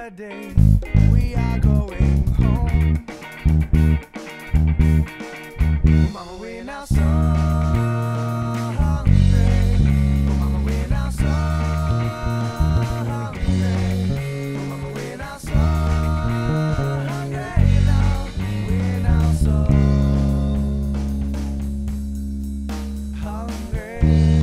today. We are going home. Oh, mama, we're now so hungry. Oh, mama, we're now so hungry. Oh, mama, we're now so hungry now. We're now so hungry.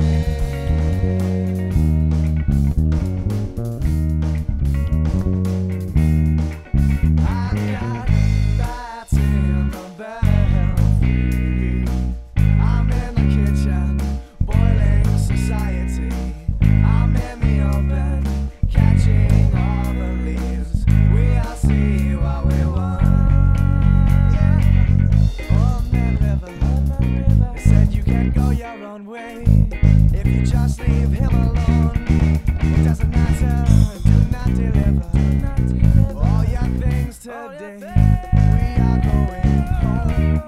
If you just leave him alone, it doesn't matter, do not deliver all your things today. We are going home.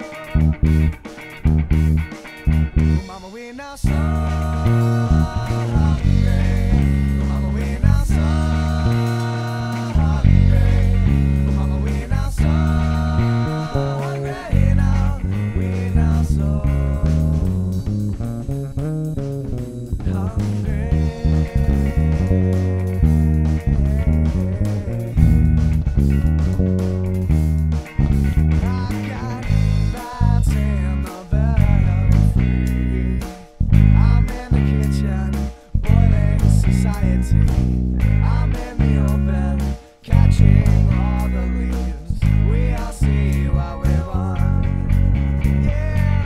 Oh, mama, we're now so hungry. Oh, mama, we're now so hungry. Oh, mama, we're now so hungry now. We're now so I'm in the open, catching all the leaves. We all see what we want. Yeah.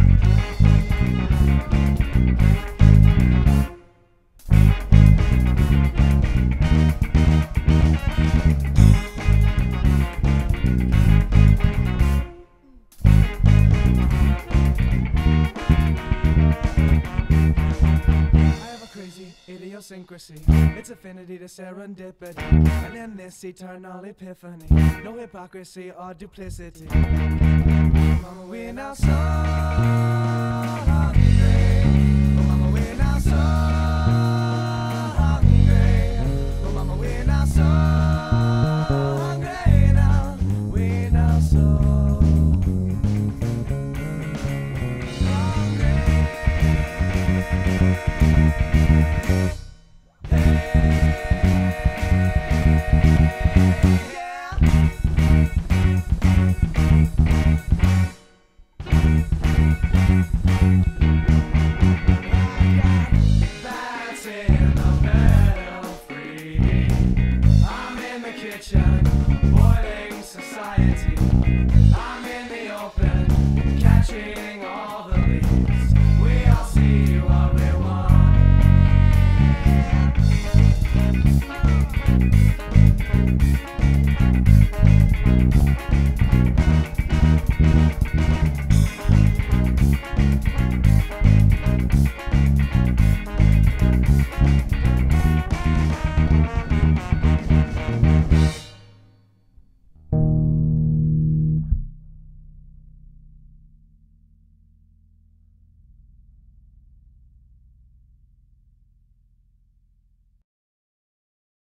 Idiosyncrasy, it's affinity to serendipity, and in this eternal epiphany, no hypocrisy or duplicity. Mama, we're now so hungry. Oh, mama, we're now so hungry. Oh, mama, we're now so hungry now. We're now so boiling society. I'm in the open, catching all the leaves. We all see what we want.